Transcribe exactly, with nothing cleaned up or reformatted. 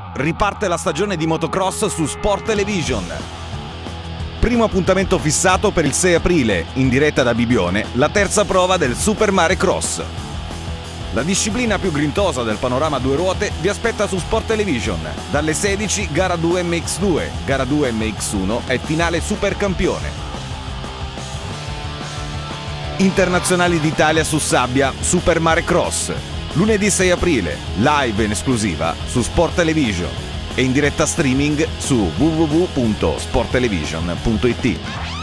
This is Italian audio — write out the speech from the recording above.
Riparte la stagione di motocross su Sport Television. Primo appuntamento fissato per il sei aprile, in diretta da Bibione, la terza prova del Super Mare Cross. La disciplina più grintosa del panorama a due ruote vi aspetta su Sport Television. Dalle sedici gara due M X due, gara due M X uno e finale Supercampione. Internazionali d'Italia su sabbia, Super Mare Cross. Lunedì sei aprile, live in esclusiva su Sport Television e in diretta streaming su w w w punto sport television punto i t.